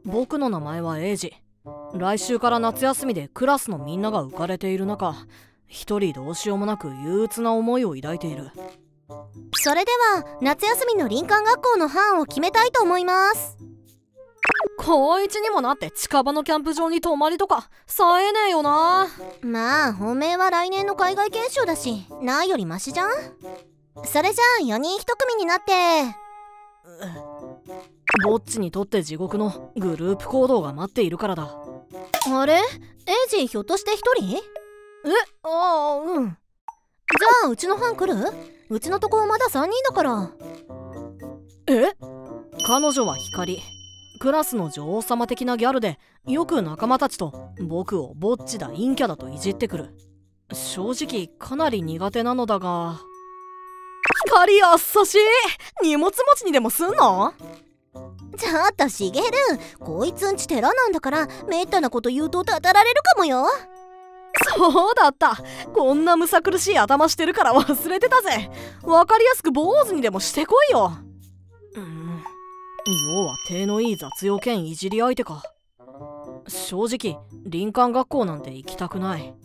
僕の名前はエイジ。来週から夏休みでクラスのみんなが浮かれている中、一人どうしようもなく憂鬱な思いを抱いている。 それでは夏休みの林間学校の班を決めたいと思います。 高1にもなって近場のキャンプ場に泊まりとかさえねえよな。 まあ本命は来年の海外研修だし、ないよりマシじゃん。それじゃあ4人1組になって。 ぼっちにとって地獄のグループ行動が待っているからだ。 あれ、エイジひょっとして1人？うん。じゃあうちの班来る？うちのとこまだ3人だから。 彼女は光、クラスの女王様的なギャルで、よく仲間たちと僕をぼっちだ陰キャだといじってくる。正直かなり苦手なのだが。光優しい。荷物持ちにでもすんの？ ちょっとしげる、こいつんち寺なんだからめったなこと言うとたたられるかもよ。 そうだった。こんなむさ苦しい頭してるから忘れてたぜ。わかりやすく坊主にでもしてこいよ。要は手のいい雑用兼いじり相手か。正直林間学校なんて行きたくない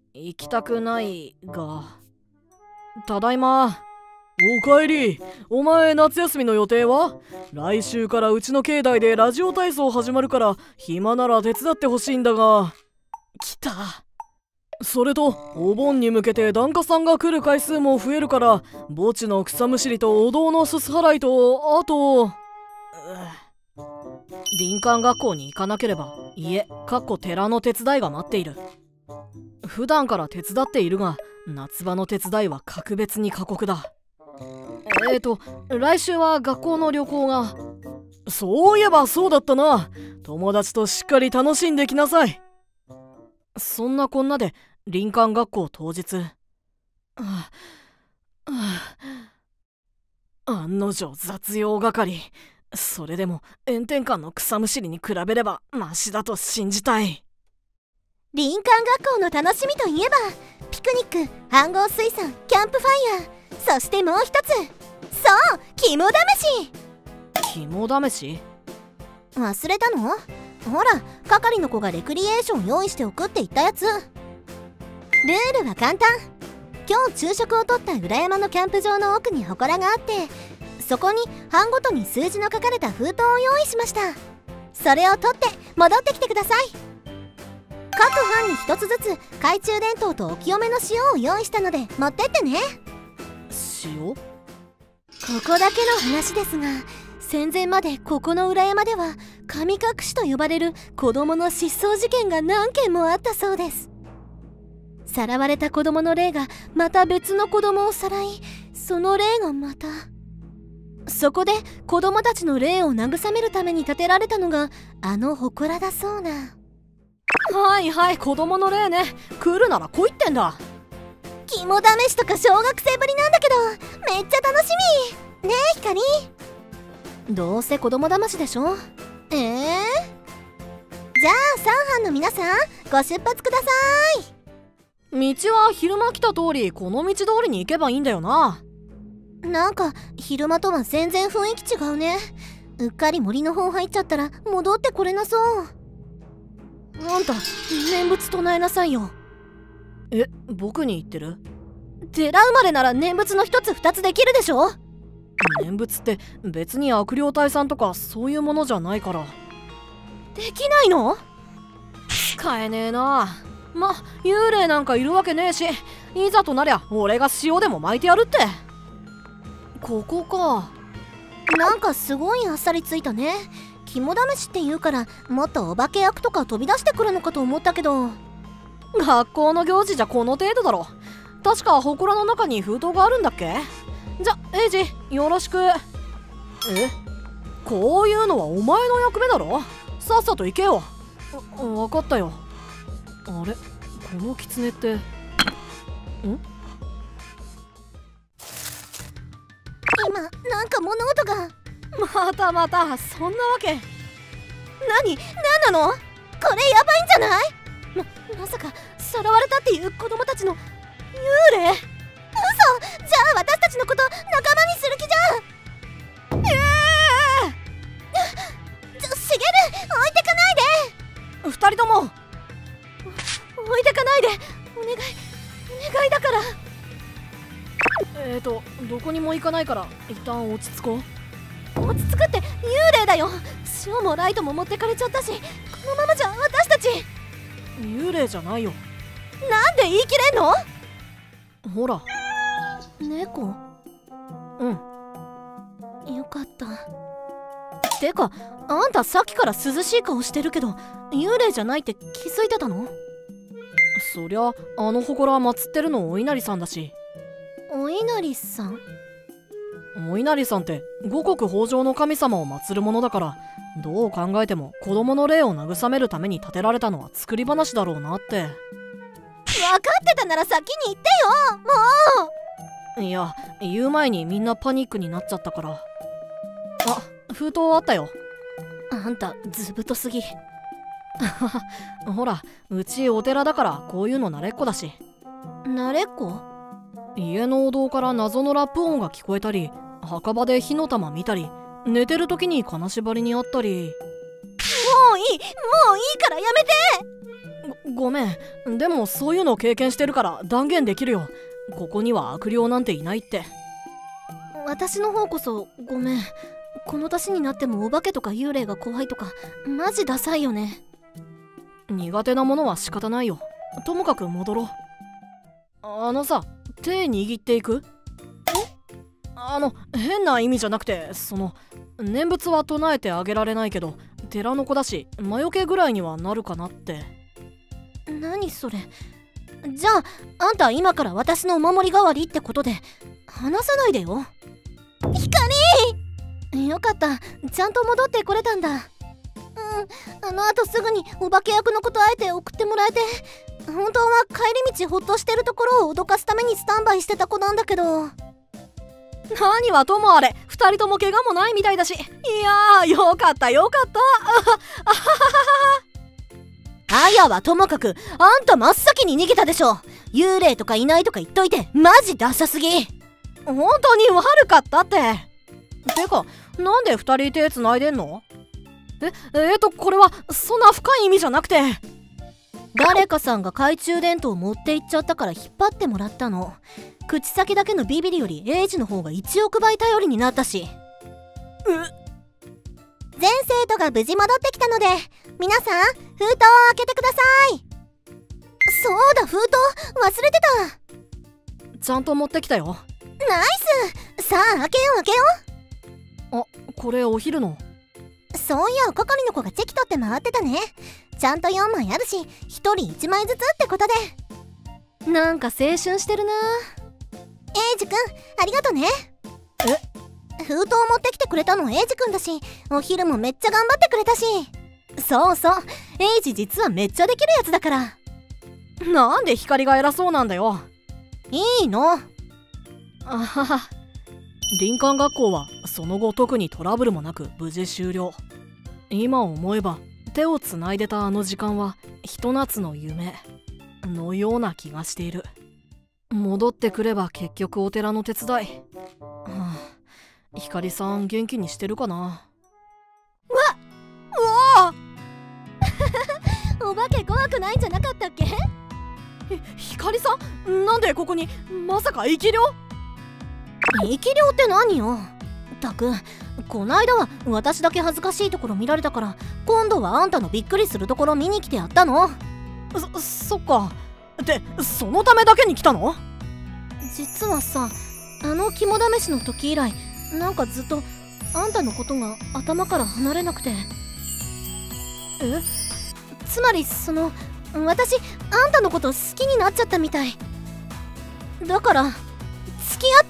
が。ただいま。おかえり。お前夏休みの予定は？来週からうちの境内でラジオ体操始まるから暇なら手伝ってほしいんだが。来た。それとお盆に向けて檀家さんが来る回数も増えるから、墓地の草むしりとお堂のすす払いと、あと林間学校に行かなければ家寺の手伝いが待っている。普段から手伝っているが、夏場の手伝いは格別に過酷だ。来週は学校の旅行が。そういえばそうだったな。友達としっかり楽しんできなさい。そんなこんなで林間学校当日、案の定雑用係。それでも炎天下の草むしりに比べればマシだと信じたい。 林間学校の楽しみといえばピクニック、飯盒水産、キャンプファイヤー、そしてもう一つ、そう肝試し。 肝試し？ 忘れたの？ほら、係の子がレクリエーション用意しておくって言ったやつ。ルールは簡単。今日昼食をとった裏山のキャンプ場の奥に祠があって、そこに班ごとに数字の書かれた封筒を用意しました。それを取って戻ってきてください。各班に一つずつ懐中電灯とお清めの塩を用意したので持ってってね。 塩？ ここだけの話ですが、戦前までここの裏山では神隠しと呼ばれる子供の失踪事件が何件もあったそうです。さらわれた子供の霊がまた別の子供をさらい、その霊がまた。そこで子供たちの霊を慰めるために建てられたのがあの祠だそうな。 はいはい、子供の霊ね。来るなら来いってんだ。 肝試しとか小学生ぶりなんだけどめっちゃ楽しみねえ光。どうせ子供騙しでしょ。じゃあ3班の皆さんご出発ください。道は昼間来た通りこの道通りに行けばいいんだよな。 なんか昼間とは全然雰囲気違うね。うっかり森の方入っちゃったら戻ってこれなそう。あんた念仏唱えなさいよ。 僕に言ってる？ 寺生まれなら念仏の一つ二つできるでしょ。 念仏って別に悪霊退散とかそういうものじゃないから。 できないの？ 使えねえな。幽霊なんかいるわけねえし、いざとなりゃ俺が塩でも巻いてやるって。ここか。 なんかすごいあっさりついたね。肝試しって言うからもっとお化け役とか飛び出してくるのかと思ったけど。 学校の行事じゃこの程度だろ。確か祠の中に封筒があるんだっけ？じゃ、エイジよろしく。こういうのはお前の役目だろ。さっさと行けよ。分かったよ。あれ、この狐って今なんか物音が。 またそんなわけ。 何なの？これやばいんじゃない？まさかさらわれたっていう子供たちの幽霊？嘘！じゃあ私たちのこと仲間にする気じゃん。しげる、置いて！ ないで、お願いお願いだから。 どこにも行かないから一旦落ち着こう。 落ち着くって幽霊だよ。塩もライトも持ってかれちゃったし、このままじゃ私たち。 幽霊じゃないよ。 なんで言い切れんの？ ほら。 猫？ うん。 よかった。てか、あんたさっきから涼しい顔してるけど、幽霊じゃないって気づいてたの？ そりゃあの祠祀ってるのお稲荷さんだし。 お稲荷さん？ お稲荷さんって五穀豊穣の神様を祀るものだから、どう考えても子供の霊を慰めるために建てられたのは作り話だろうなって。 分かってたなら先に言ってよ、もう。いや、言う前にみんなパニックになっちゃったから。あ、封筒あったよ。 あんたずぶとすぎ。 ほら、うちお寺だからこういうの慣れっこだし。 慣れっこ？ 家のお堂から謎のラップ音が聞こえたり、墓場で火の玉見たり、寝てる時に金縛りにあったり。 もういいからやめて。ごめん、でもそういうの経験してるから断言できるよ。ここには悪霊なんていないって。 私の方こそごめん。この年になってもお化けとか幽霊が怖いとかマジダサいよね。 苦手なものは仕方ないよ。ともかく戻ろう。あのさ、手握っていく？変な意味じゃなくて、念仏は唱えてあげられないけど寺の子だし魔除けぐらいにはなるかなって。 何それ？じゃああんた今から私のお守り代わりってことで話さないでよ。光！よかった、ちゃんと戻ってこれたんだ。あのあとすぐにお化け役のことあえて送ってもらえて、本当は帰り道ほっとしてるところを脅かすためにスタンバイしてた子なんだけど。 何はともあれ、2人とも怪我もないみたいだし。いやー、よかったよかった。 あやはともかく、あんた真っ先に逃げたでしょ。幽霊とかいないとか言っといてマジダサすぎ。 本当に悪かったって。てか、なんで2人手つないでんの？これはそんな深い意味じゃなくて、 誰かさんが懐中電灯を持って行っちゃったから引っ張ってもらったの。口先だけのビビリよりエイジの方が1億倍頼りになったし。全生徒が無事戻ってきたので、皆さん封筒を開けてください。そうだ、封筒忘れてた。 ちゃんと持ってきたよ。 ナイス。さあ開けよう。 あ、これお昼の。 そういや係の子がチェキ取って回ってたね。ちゃんと4枚あるし1人1枚ずつってことで。なんか青春してるな。エイジくんありがとね。封筒持ってきてくれたのエイジくんだし、お昼もめっちゃ頑張ってくれたし。そうそう、エイジ実はめっちゃできるやつだから。 なんで光が偉そうなんだよ。 いいの。 あはは。林間学校はその後特にトラブルもなく無事終了。今思えば手をつないでたあの時間はひと夏の夢のような気がしている。戻ってくれば結局お寺の手伝い。光さん元気にしてるかな。 お化け怖くないんじゃなかったっけ？ 光さんなんでここに？まさか生き霊？ 生き霊って何よ。ったく、こないだは私だけ恥ずかしいところ見られたから、今度はあんたのびっくりするところ見に来てやったの。 そっか。で、そのためだけに来たの？ 実はさ、あの肝試しの時以来、なんかずっとあんたのことが頭から離れなくて。つまり私あんたのこと好きになっちゃったみたいだから付き合って。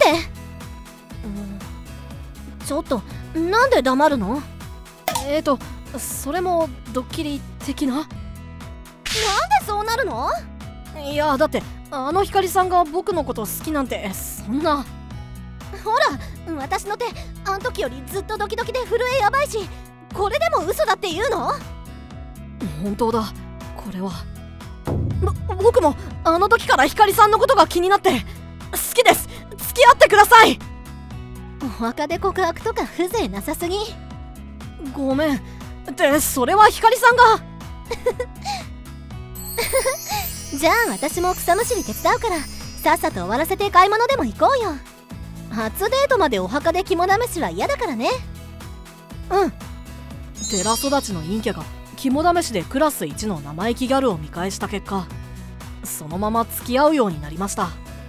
ちょっとなんで黙るの？ それもドッキリ的な。 なんでそうなるの？ いやだってあの光さんが僕のこと好きなんてそんな。 ほら私の手あん時よりずっとドキドキで震えやばいし、これでも嘘だって言うの？ 本当だ。これは僕もあの時から光さんのことが気になって好きです。付き合ってください。 お墓で告白とか風情なさすぎ。 ごめん。ってそれは光さんがじゃあ私も草むしり手伝うから、さっさと終わらせて買い物でも行こうよ。初デートまでお墓で肝試しは嫌だからね。 うん。寺育ちの陰キャが肝試しでクラス1の生意気ギャルを見返した結果、そのまま付き合うようになりました。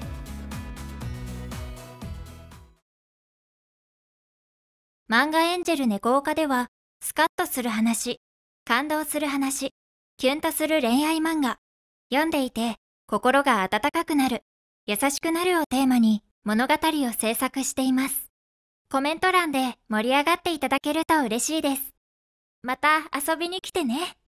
漫画エンジェル猫岡では、スカッとする話、感動する話、キュンとする恋愛漫画、読んでいて心が温かくなる、優しくなるをテーマに物語を制作しています。コメント欄で盛り上がっていただけると嬉しいです。また遊びに来てね。